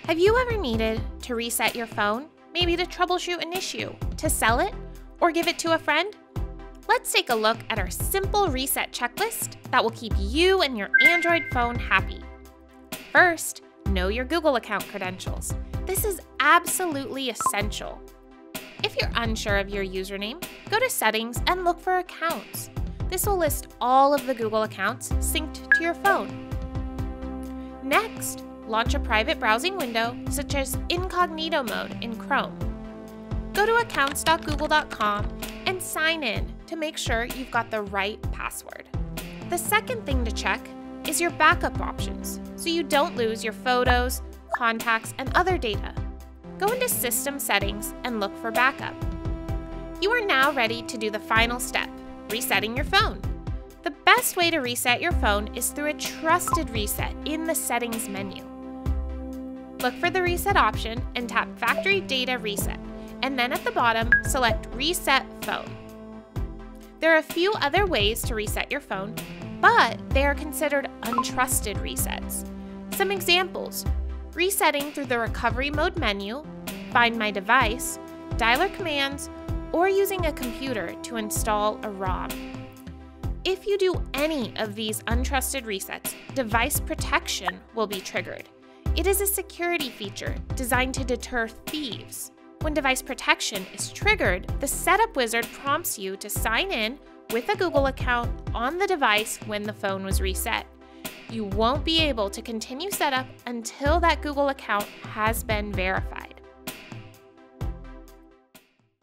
Have you ever needed to reset your phone? Maybe to troubleshoot an issue, to sell it, or give it to a friend? Let's take a look at our simple reset checklist that will keep you and your Android phone happy. First, know your Google account credentials. This is absolutely essential. If you're unsure of your username, go to Settings and look for Accounts. This will list all of the Google accounts synced to your phone. Next, launch a private browsing window, such as incognito mode in Chrome. Go to accounts.google.com and sign in to make sure you've got the right password. The second thing to check is your backup options, so you don't lose your photos, contacts, and other data. Go into System Settings and look for Backup. You are now ready to do the final step, resetting your phone. The best way to reset your phone is through a trusted reset in the Settings menu. Look for the Reset option and tap Factory Data Reset, and then at the bottom, select Reset Phone. There are a few other ways to reset your phone, but they are considered untrusted resets. Some examples: resetting through the Recovery Mode menu, Find My Device, Dialer Commands, or using a computer to install a ROM. If you do any of these untrusted resets, device protection will be triggered. It is a security feature designed to deter thieves. When device protection is triggered, the setup wizard prompts you to sign in with a Google account on the device when the phone was reset. You won't be able to continue setup until that Google account has been verified.